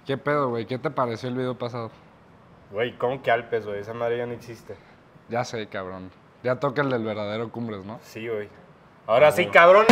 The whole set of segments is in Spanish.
¿Qué pedo, güey? ¿Qué te pareció el video pasado? Güey, ¿cómo que Alpes, güey? Esa madre ya no existe. Ya sé, cabrón. Ya toca el del verdadero Cumbres, ¿no? Sí, güey. Ahora sí, cabrón.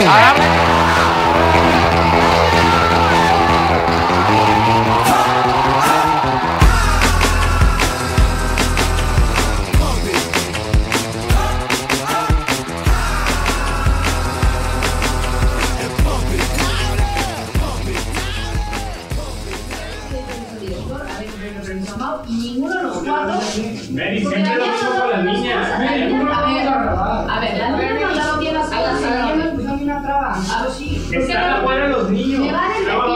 Ninguno de los cuatro. Mary, siempre lo mismo con las niñas. A ver, las niñas mandaron bien las cosas. Yo me puse a mí una traba. A ver, sí. Están afuera los niños. Me van a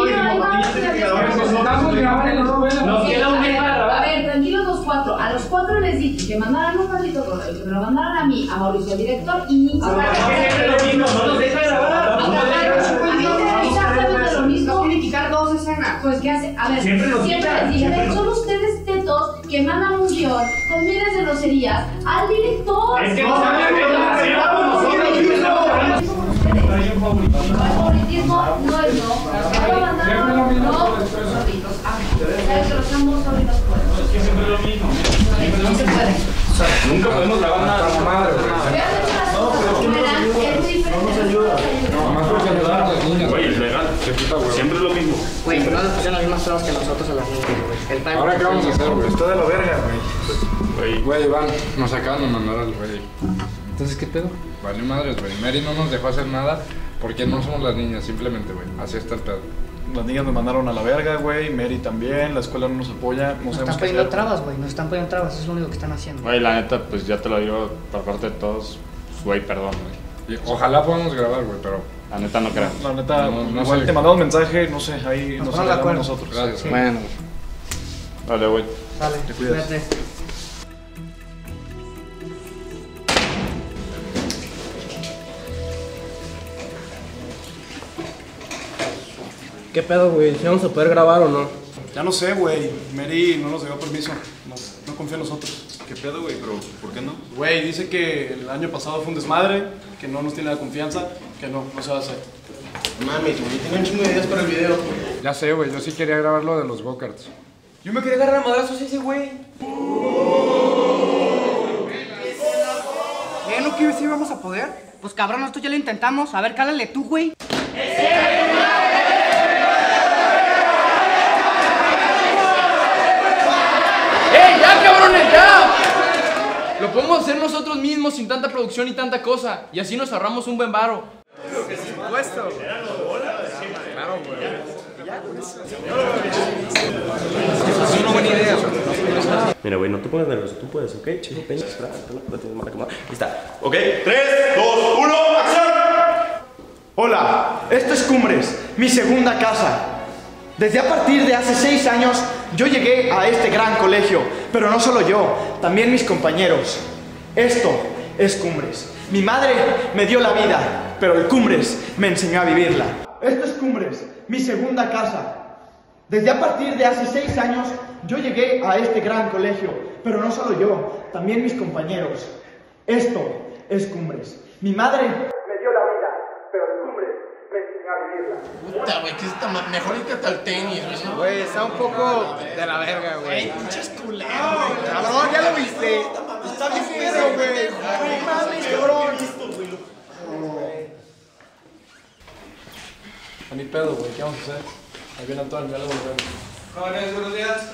Nos queda un mes para A grabar. ver, tranquilos los cuatro. A los cuatro les dije que mandaran un maldito correo, que me lo mandaran a mí, a Mauricio, el director, y ni siquiera. Es que siempre lo mismo, no nos deja grabar. A mí me exactamente lo mismo. No quiere quitar dos escenas. Pues, ¿qué hace? A ver, Siempre lo siempre quitan, les dije, siempre. son ustedes tetos que mandan un guión con miles de groserías al director. Es que no saben que lo hacíamos nosotros. El favoritismo no es no. Ahora mandaron no zorritos. ¿Sabes que los ambos zorritos pueden? Es que siempre es lo mismo. No se puede. Nunca podemos grabar nada. madre, güey. Nomás porque ayudaron a las niñas. Oye, es legal. Siempre es lo mismo. Güey, pero no le pusieron las mismas trabas que nosotros a las niñas, güey. El time. ¿Ahora qué vamos a hacer, güey? Está de la verga, güey. Güey, Iván, nos acaban de mandar al güey. Entonces, ¿qué pedo? Vale madres, güey. Mary no nos dejó hacer nada porque no somos las niñas, simplemente, güey. Así está el pedo. Las niñas me mandaron a la verga, güey. Mary también. La escuela no nos apoya. No Nos sabemos están qué poniendo hacer. trabas, güey. Nos están poniendo trabas. Eso es lo único que están haciendo. Güey, la neta, pues ya te lo digo por parte de todos. Pues, güey, perdón, güey. Y ojalá podamos grabar, güey, pero La neta no creo. La neta, No igual sé. te mandamos mensaje, no sé, ahí Nos nos ponemos de arreglamos acuerdo. nosotros. gracias. Sí. Bueno. Vale, güey. Dale, Te cuidas. cuídate. ¿Qué pedo, güey? ¿Si vamos a poder grabar o no? Ya no sé, güey. Mary no nos dio permiso. No confía en nosotros. ¿Qué pedo, güey? ¿Pero por qué no? Güey, dice que el año pasado fue un desmadre, que no nos tiene la confianza, que no se va a hacer. Mames, güey, tengo un chingo de ideas para el video. Ya sé, güey, yo sí quería grabar lo de los go-karts. Yo me quería agarrar a madrazos a ese güey. ¿No que sí vamos a poder? Pues cabrón, nosotros ya lo intentamos. A ver, cálale tú, güey. ¡Ey, ya, cabrones, ya! Lo podemos hacer nosotros mismos sin tanta producción y tanta cosa. Y así nos ahorramos un buen varo. Es una buena idea. Mira, güey, no te pongas nervioso, tú puedes, ¿ok? Chico, ven, espera, la tienes mal acomodada. Ahí está. Ok, 3, 2, 1, ¡acción! Hola, esto es Cumbres, mi segunda casa. Desde a partir de hace 6 años yo llegué a este gran colegio, pero no solo yo, también mis compañeros. Esto es Cumbres. Mi madre me dio la vida, pero el Cumbres me enseñó a vivirla. Esto es Cumbres, mi segunda casa. Desde a partir de hace 6 años yo llegué a este gran colegio, pero no solo yo, también mis compañeros. Esto es Cumbres. Mi madre me dio la vida, pero el Cumbres me enseñó a vivirla. Puta, güey, ¿qué está mal? Mejor irte al tenis, güey. Güey, está un poco de la verga, güey. Pinches culeros, güey. Cabrón, ya lo viste. Está bien perro, güey. No mames, cabrón. Ni pedo, güey, ¿qué vamos a hacer? Ahí viene Antonio, ya lo volvemos. Jóvenes, buenos días.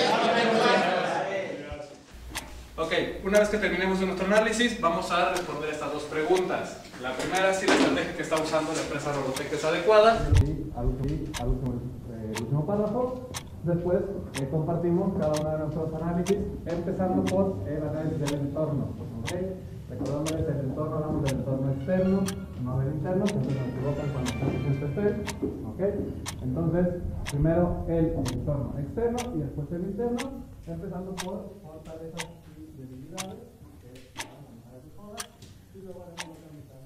Ok, una vez que terminemos nuestro análisis, vamos a responder estas dos preguntas. La primera es si la estrategia que está usando la empresa Robotech es adecuada. Al último párrafo. Después compartimos cada uno de nuestros análisis, empezando por el análisis del entorno. ¿Okay? Recordándoles el entorno, hablamos del entorno externo, no del interno, que se nos equivocan cuando estamos en este. ¿Okay? Entonces, primero el entorno externo y después el interno, empezando por fortalezas y debilidades, que vamos a manejar de todas, y luego haremos lo que necesitamos.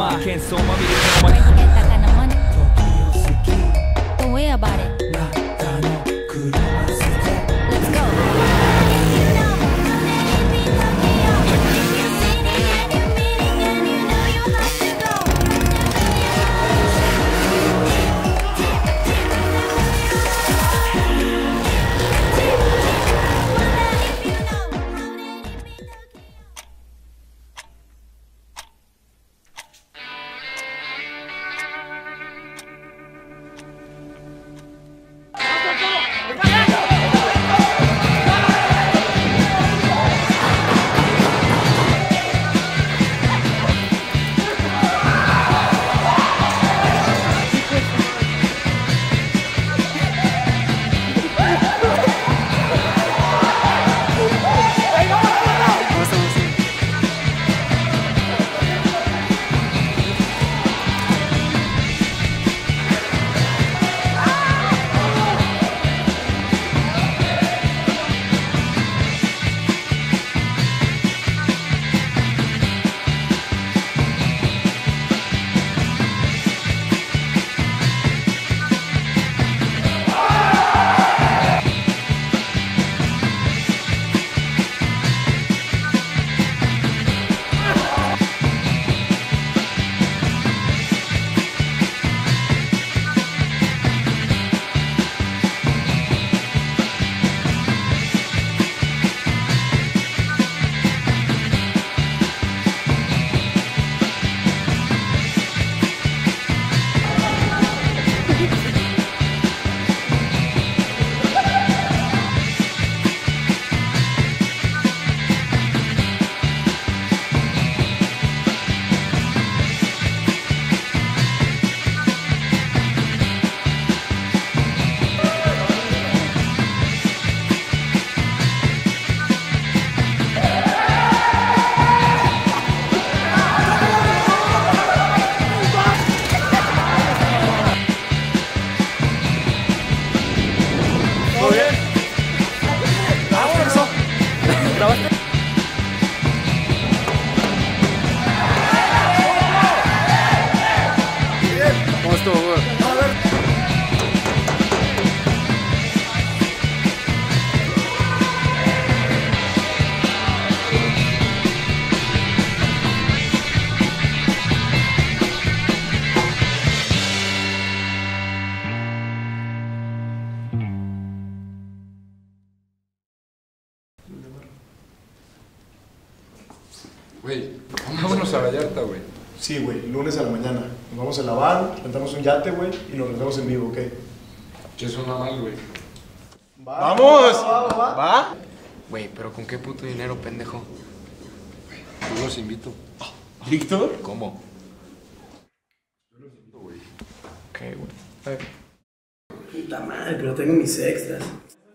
my hands on my video. Where you get that kind of money? Don't worry about it. Let's go. Güey, vámonos a Vallarta, güey. Sí, güey, lunes a la mañana. Nos vamos a la van, rentamos un yate, güey, y nos vemos en vivo, ¿ok? Que suena mal, güey. ¡Vamos! ¿Va? Güey, pero ¿con qué puto dinero, pendejo? Yo los invito. ¿Víctor? ¿Cómo? Yo los invito, güey. Ok, güey. Puta madre, pero tengo mis extras.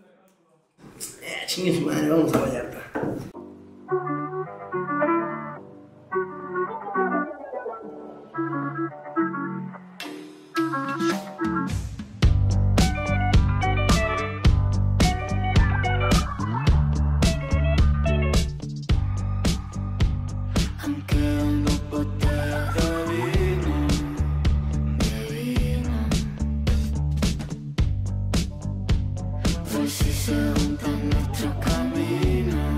Chingue su madre, vamos a Vallarta. Si se juntan nuestros caminos,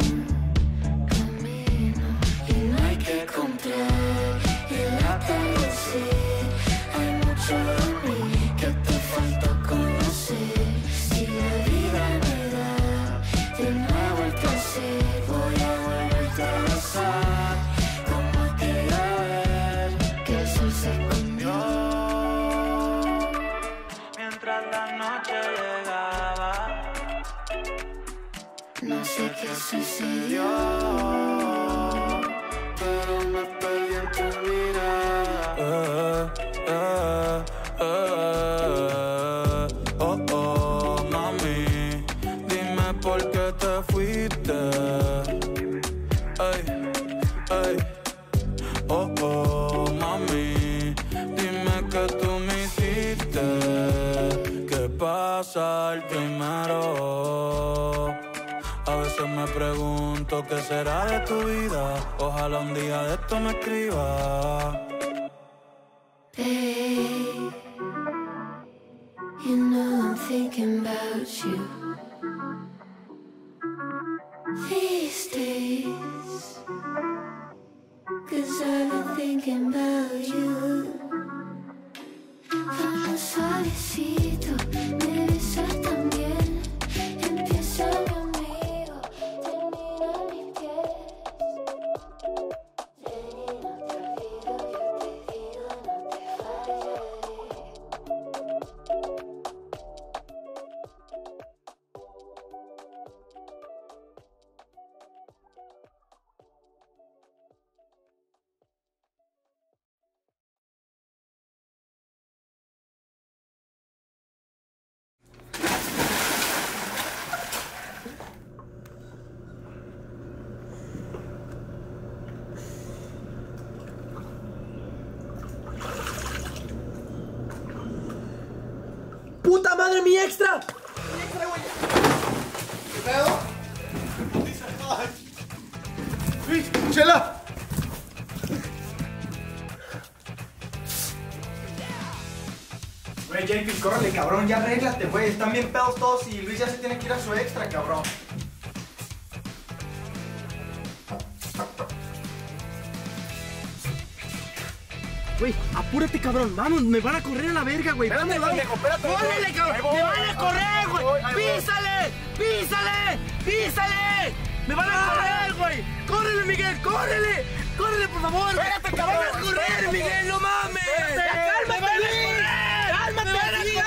y no hay que comprar el atardecer. Hay mucho de mí que te falta conocer. Si la vida me da de nuevo el placer, voy a volverte a besar como aquella vez que el sol se escondió mientras la noche llegaba. No sé qué sucedió, pero me perdí en tu mirada. Oh, mami, dime por qué te fuiste. Ay, oh, mami, dime que tú me hiciste. ¿Qué pasa el primero? A veces me pregunto qué será de tu vida. Ojalá un día de esto me escriba. Babe, you know I'm thinking about you these days, 'cause I've been thinking about you. Vamos suavecito, me besas también. Empieza mi amigo, termina mi piel. Jenny, no te olvido, yo te pido, no te falles. ¡Puta madre, mi extra! ¿Qué pedo? ¡Luis! ¡Chela! Güey, JP, córrele, cabrón, ya arréglate, güey. Están bien pedos todos y Luis ya se tiene que ir a su extra, cabrón. Güey, apúrate, cabrón. Vamos, me van a correr a la verga, güey. Espérate, pendejo, espérate. ¡Córrele, cabrón! ¡Me van a correr, güey! ¡Písale! ¡Písale! ¡Písale! ¡Me van a correr, güey! ¡Córrele, Miguel! ¡Córrele! ¡Córrele, por favor! ¡Espérate, cabrón! ¡Me van a correr, Miguel! ¡No mames! ¡Ya, cálmate, Luis! ¡Cálmate, ¡me van a correr!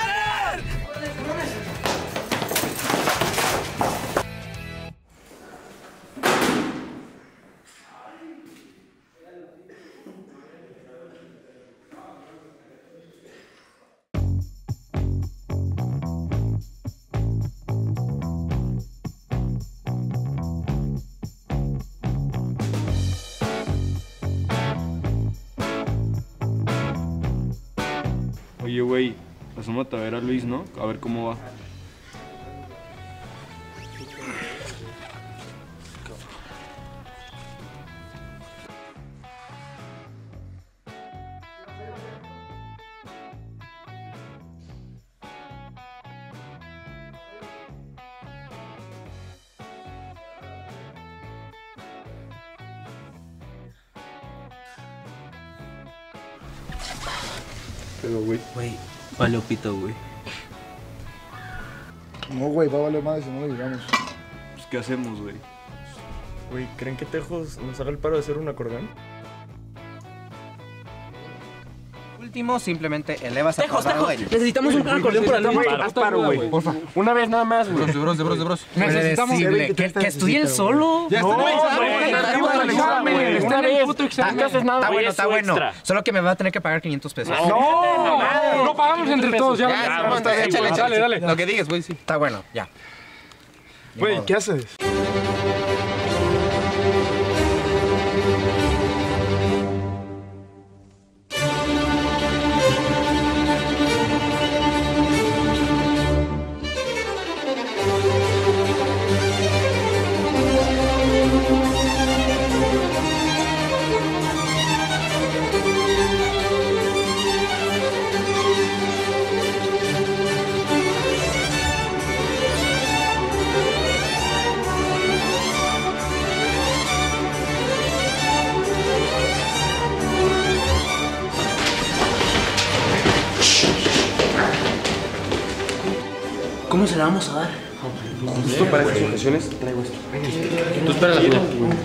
Oye, güey, asómate a ver a Luis, ¿no? A ver cómo va. Pero, güey. Güey, vale pito, güey. No, güey, va a valer más si no lo llegamos. Pues, ¿qué hacemos, güey? Güey, ¿creen que Tejos nos haga el paro de hacer un acordeón? Último, simplemente elevas a Tejos, necesitamos un acordeón para Luis. Haz paro, güey. Porfa. Una vez nada más, güey. De bros. Necesitamos que estudien solo. Ya No, güey. una vez. No haces nada, güey. Está bueno. Solo que me va a tener que pagar 500 pesos. No pagamos entre todos, ya. Échale. Lo que digas, güey, sí. Está bueno, ya. Güey, ¿qué haces? ¿Cómo se la vamos a dar? Justo para estas ocasiones traigo esto. Tú espera la duda.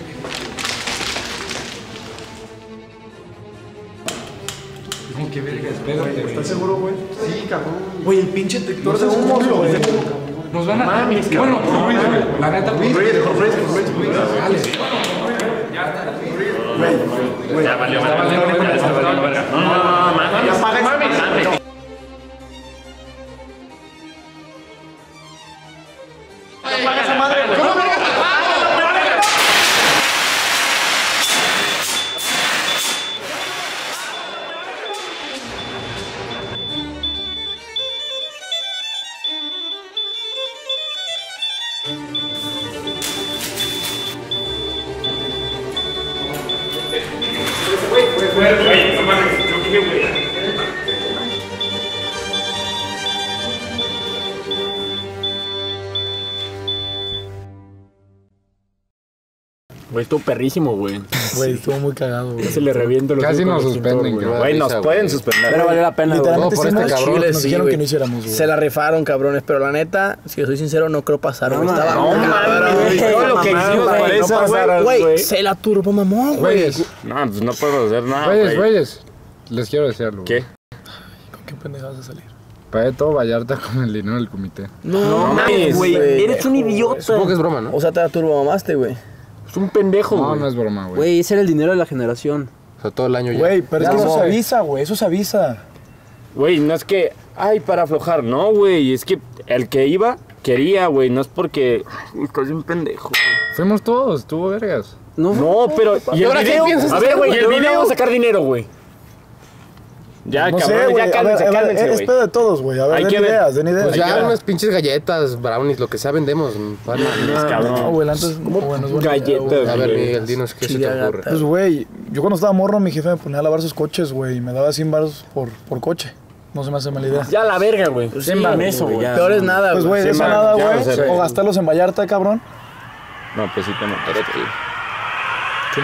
Qué verga, espérate. ¿Estás seguro, güey? Sí, cabrón. Güey, el pinche detector de humo, güey. Nos van a... Bueno, por ruido, güey. La neta, por ruido. Dale. Güey. Ya valió, verga. No, mami. Apaga esa madre, güey. Güey, no mames, creo que güey. Güey, estuvo perrísimo, güey. Güey, estuvo muy cagado, güey. Se le reviento los Casi nos suspenden, Güey, nos pueden suspender. Pero valió la pena, güey. Literalmente Todo por sí, este nos cabrón. nos dijeron que no hiciéramos, güey. Se la rifaron, cabrones, pero la neta, si yo soy sincero, no creo pasar, güey. Estaba Todo lo que hicimos por eso, güey. Se la turbo mamó, güey. No, pues no podemos hacer nada, Güeyes, les quiero decir algo. ¿Qué? ¿Con qué pendejadas vas a salir? Pagué todo Vallarta con el dinero del comité. No mames, güey. Eres un idiota. Supongo que es broma, ¿no? O sea, te la turbo mamaste, güey. Es un pendejo, güey. No, no es broma, güey. Güey, ese era el dinero de la generación. O sea, todo el año ya. Güey, pero es que eso se avisa, güey. Eso se avisa. Güey, no es que, ay, para aflojar, no, güey. Es que el que iba, quería, güey. No es porque, estás bien pendejo, güey. Fuimos todos, estuvo vergas. No, pero, ¿y el video? A ver, güey, el video sacar dinero, güey. Ya, No cabrón, sé, güey. ya cálmense, Es güey. pedo de todos, güey. A ver, Hay den que ver. ideas, den ideas. Pues ya unas pinches galletas, brownies, lo que sea vendemos. No, güey, antes... Bueno, es buena idea, Galletas, güey. A ver, Miguel, dinos qué se te ocurre. Pues, güey, yo cuando estaba morro, mi jefe me ponía a lavar sus coches, güey. Y me daba 100 baros por coche. No se me hace mala idea. Ya la verga, güey. Sí, eso, güey. Peor es nada, Pues, güey, de eso nada, güey. O gastarlos en Vallarta, cabrón. No, pues sí te mataste. ¿Qué no?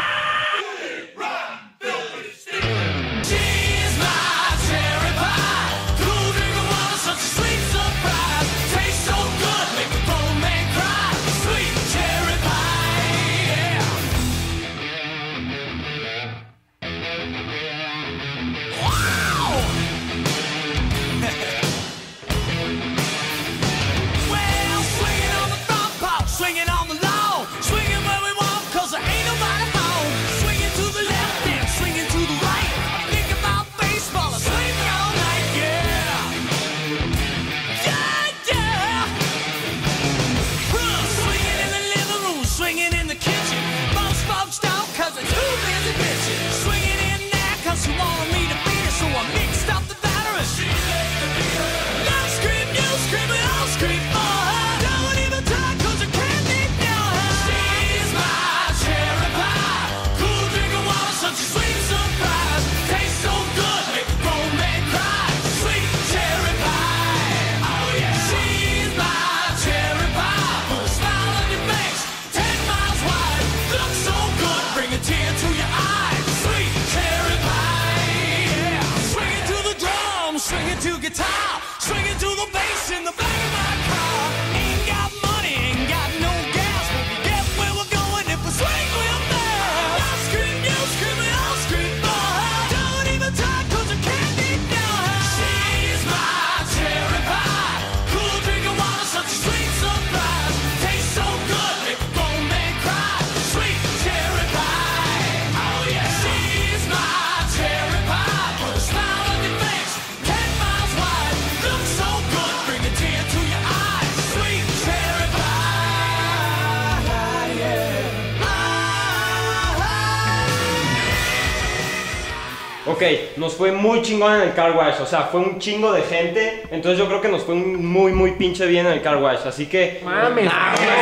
Ok, nos fue muy chingón en el car wash, o sea, fue un chingo de gente, entonces yo creo que nos fue muy pinche bien en el car wash, así que... ¡Mames!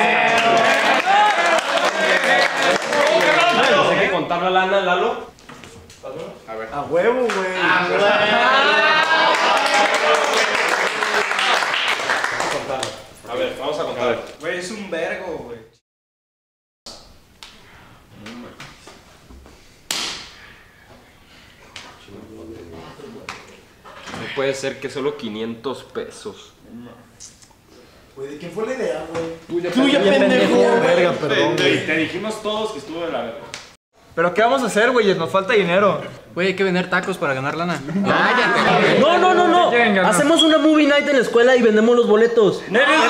Hay que contar la lana, Lalo. A ver. A huevo, güey. A ver, vamos a contar. Güey, es un vergo, güey. No puede ser que solo 500 pesos. Güey, ¿de quién fue la idea, güey? Tuya, pendejo. Verga, perdón, güey. Te dijimos todos que estuvo de la verga. ¿Pero qué vamos a hacer, güeyes? Nos falta dinero. Güey, hay que vender tacos para ganar lana. No. Hacemos una movie night en la escuela y vendemos los boletos.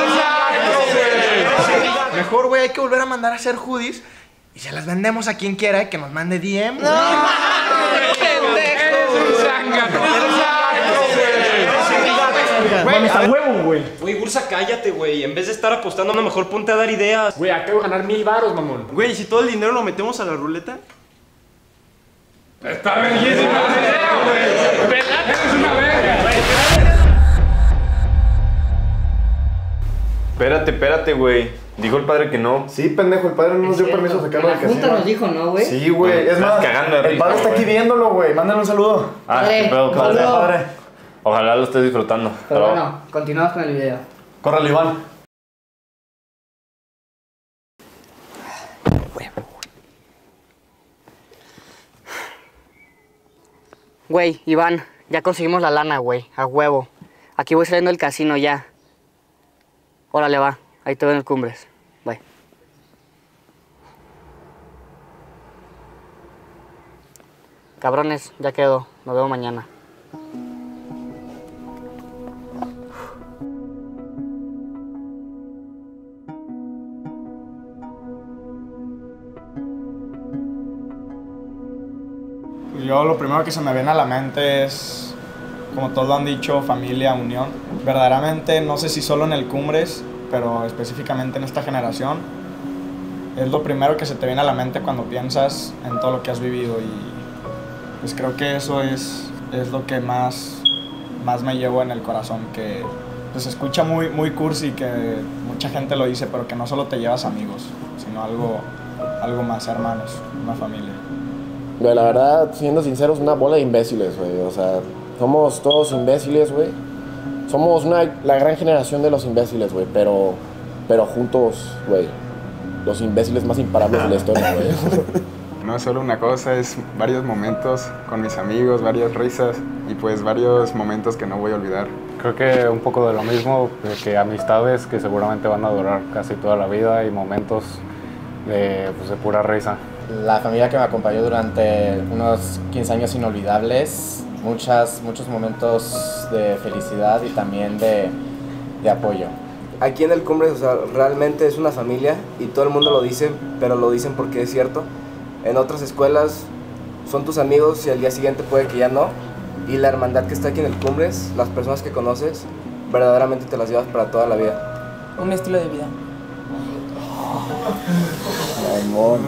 Mejor, güey, hay que volver a mandar a hacer hoodies y se las vendemos a quien quiera que nos mande DM. ¡No! Güey, a huevo, güey. Güey, Bursa, cállate, güey. En vez de estar apostando, a lo mejor ponte a dar ideas. Güey, acabo de ganar 1000 varos, mamón. Güey, si todo el dinero lo metemos a la ruleta. Está verguísima la idea, güey. ¿Verdad? Eres una verga. Espérate, güey. Dijo el padre que no. Sí, pendejo, el padre no nos dio permiso de sacarlo del casino. La junta nos dijo, ¿no, güey? Sí, güey. Es más, el padre está aquí viéndolo, güey. Mándale un saludo. Ah, qué pedo, padre. Ojalá lo estés disfrutando. Pero bueno, continuamos con el video. Córrele, Iván. Güey. Güey, Iván, ya conseguimos la lana, güey, a huevo. Aquí voy saliendo del casino ya. Órale, va, ahí te veo en el Cumbres. Bye. Cabrones, ya quedó. Nos vemos mañana. Yo lo primero que se me viene a la mente es, como todos lo han dicho, familia, unión. Verdaderamente, no sé si solo en el Cumbres, pero específicamente en esta generación, es lo primero que se te viene a la mente cuando piensas en todo lo que has vivido. Y pues creo que eso es lo que más me llevo en el corazón, que pues se escucha muy cursi, que mucha gente lo dice, pero que no solo te llevas amigos, sino algo más, hermanos, una familia. Güey, la verdad, siendo sinceros, una bola de imbéciles, güey. O sea, somos todos imbéciles, güey. Somos la gran generación de los imbéciles, güey. Pero juntos, güey, los imbéciles más imparables de la historia, güey. No es solo una cosa, es varios momentos con mis amigos, varias risas y pues varios momentos que no voy a olvidar. Creo que un poco de lo mismo, que amistades que seguramente van a durar casi toda la vida y momentos de pura risa. La familia que me acompañó durante unos 15 años inolvidables, muchos momentos de felicidad y también de apoyo. Aquí en el Cumbres, o sea, realmente es una familia y todo el mundo lo dice, pero lo dicen porque es cierto. En otras escuelas son tus amigos y al día siguiente puede que ya no. Y la hermandad que está aquí en el Cumbres, las personas que conoces, verdaderamente te las llevas para toda la vida. Un estilo de vida. Amor.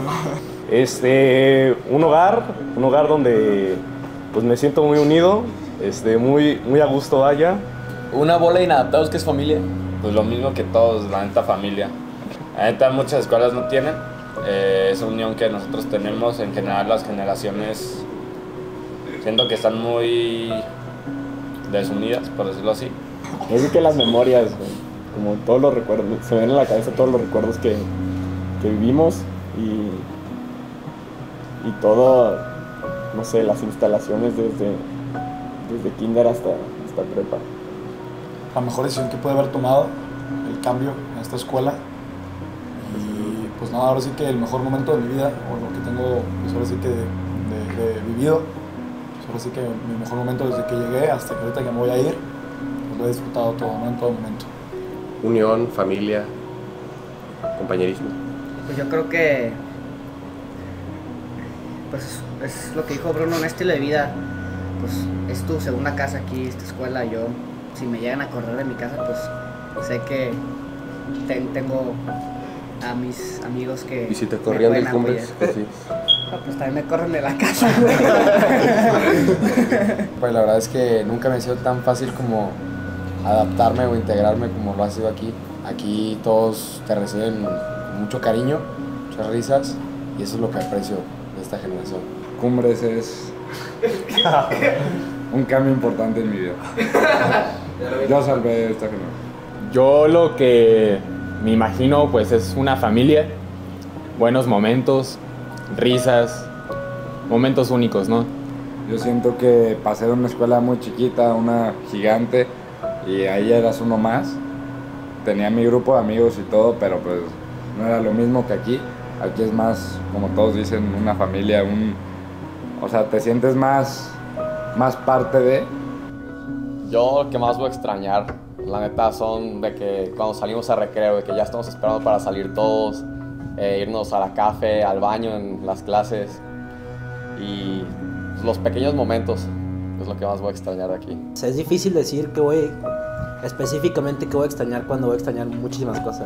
Un hogar donde pues me siento muy unido, muy a gusto vaya. Una bola de inadaptados que es familia. Pues lo mismo que todos, la neta familia. La neta muchas escuelas no tienen, esa unión que nosotros tenemos, en general las generaciones siento que están muy desunidas, por decirlo así. Es que las memorias, como todos los recuerdos, se me ven en la cabeza todos los recuerdos que vivimos y todo, no sé, las instalaciones desde kinder hasta prepa. La mejor decisión que pude haber tomado, el cambio en esta escuela. Y pues nada, ahora sí que el mejor momento de mi vida, o lo que tengo, pues ahora sí que de vivido, pues ahora sí que mi mejor momento desde que llegué hasta que ahorita que me voy a ir, pues lo he disfrutado todo, ¿no? En todo momento. Unión, familia, compañerismo. Pues yo creo que pues es lo que dijo Bruno, un estilo de vida. Pues es tu segunda casa aquí, esta escuela. Yo, si me llegan a correr de mi casa, pues sé que tengo a mis amigos que ¿y si te corrían del Cumbres? Pues sí. No, pues también me corren de la casa, güey. Pues la verdad es que nunca me ha sido tan fácil como adaptarme o integrarme como lo ha sido aquí. Aquí todos te reciben con mucho cariño, muchas risas, y eso es lo que aprecio de esta generación. Cumbres es un cambio importante en mi vida. Yo salvé esta generación. Yo lo que me imagino pues es una familia, buenos momentos, risas, momentos únicos, ¿no? Yo siento que pasé de una escuela muy chiquita a una gigante y ahí eras uno más. Tenía mi grupo de amigos y todo, pero pues no era lo mismo que aquí. Aquí es más, como todos dicen, una familia, o sea, te sientes más parte de. Yo lo que más voy a extrañar, la neta, son de que cuando salimos a recreo, de que ya estamos esperando para salir todos, irnos a la café, al baño en las clases y los pequeños momentos es lo que más voy a extrañar de aquí. Es difícil decir específicamente que voy a extrañar cuando voy a extrañar muchísimas cosas,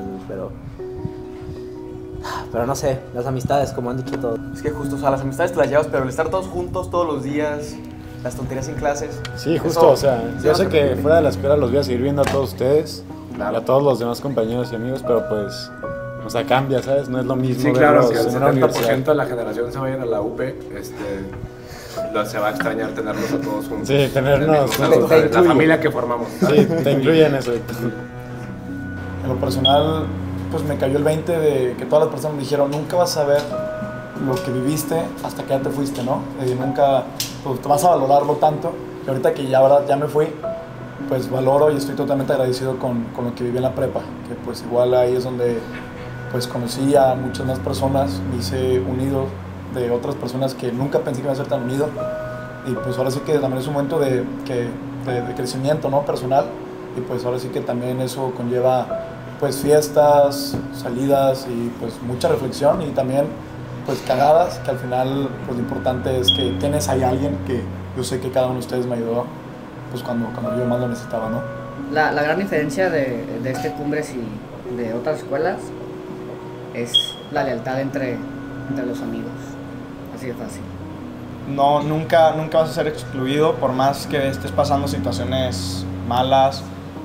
pero no sé, las amistades, como han dicho todos. Es que justo, o sea, las amistades te las llevas, pero el estar todos juntos todos los días, las tonterías en clases. Sí, justo, o sea, yo sé que fuera de la escuela los voy a seguir viendo a todos ustedes, claro, y a todos los demás compañeros y amigos, pero pues, o sea, cambia, ¿sabes? No es lo mismo. Sí, claro, que el en una 70% universidad. de la generación se vayan a la UP, se va a extrañar tenerlos a todos juntos. Sí, tenernos la familia que formamos. Sí, te incluyen eso. En lo personal, pues me cayó el 20 de que todas las personas me dijeron, nunca vas a ver lo que viviste hasta que ya te fuiste, ¿no? Nunca pues vas a valorarlo tanto. Y ahorita que ya, ¿verdad? Ya me fui, pues valoro y estoy totalmente agradecido con lo que viví en la prepa, que pues igual ahí es donde pues conocí a muchas más personas, me hice unido de otras personas que nunca pensé que iba a ser tan unido, y pues ahora sí que también es un momento de crecimiento, ¿no? Personal, y pues ahora sí que también eso conlleva pues fiestas, salidas y pues mucha reflexión y también pues cagadas, que al final pues lo importante es que tienes ahí a alguien que yo sé que cada uno de ustedes me ayudó pues cuando yo más lo necesitaba, ¿no? La gran diferencia de este Cumbres y de otras escuelas es la lealtad entre los amigos, así de fácil. No, nunca vas a ser excluido por más que estés pasando situaciones malas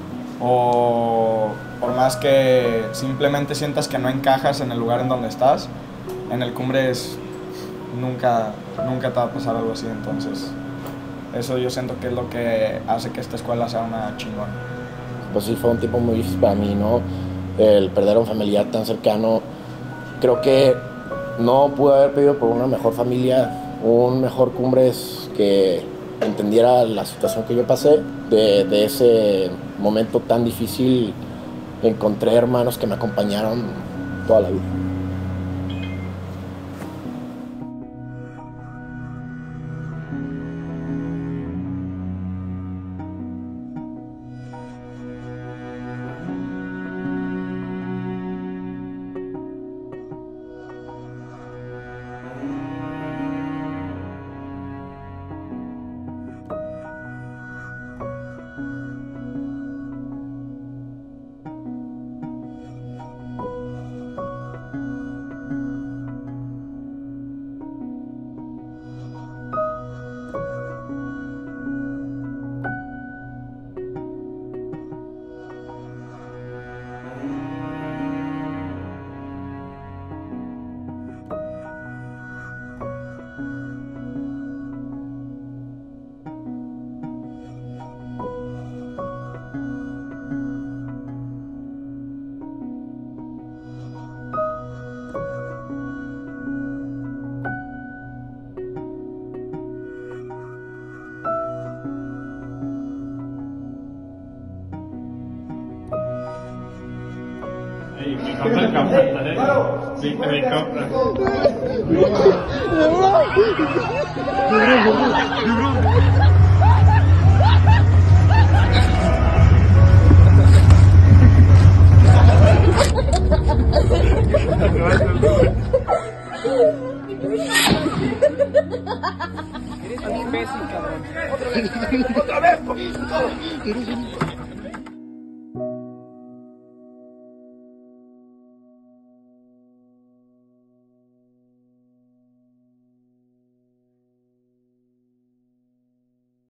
o por más que simplemente sientas que no encajas en el lugar en donde estás. En el Cumbres nunca te va a pasar algo así, entonces eso yo siento que es lo que hace que esta escuela sea una chingona. Pues sí, fue un tiempo muy difícil para mí, ¿no? El perder a un familiar tan cercano, creo que no pude haber pedido por una mejor familia, un mejor Cumbres que entendiera la situación que yo pasé. De ese momento tan difícil encontré hermanos que me acompañaron toda la vida. Eres un imbécil, cabrón. Otra vez,